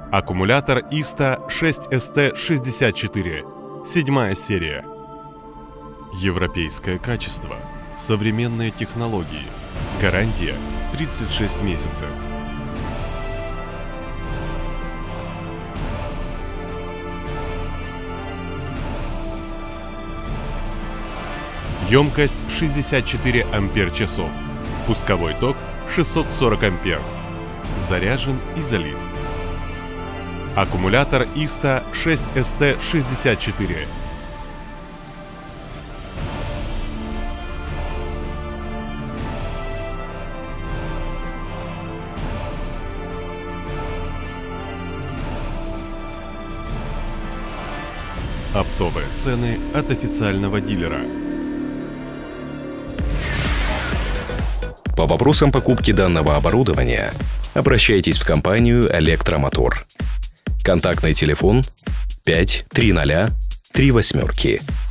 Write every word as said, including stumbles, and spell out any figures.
Аккумулятор ИСТА шесть эс тэ шестьдесят четыре. Седьмая серия. Европейское качество. Современные технологии. Гарантия тридцать шесть месяцев. Емкость шестьдесят четыре ампер-часов. Пусковой ток шестьсот сорок ампер. Заряжен и залит. Аккумулятор ИСТА шесть эс тэ шестьдесят четыре. Оптовые цены от официального дилера. По вопросам покупки данного оборудования обращайтесь в компанию «Электромотор». Контактный телефон пять три ноль три восемь.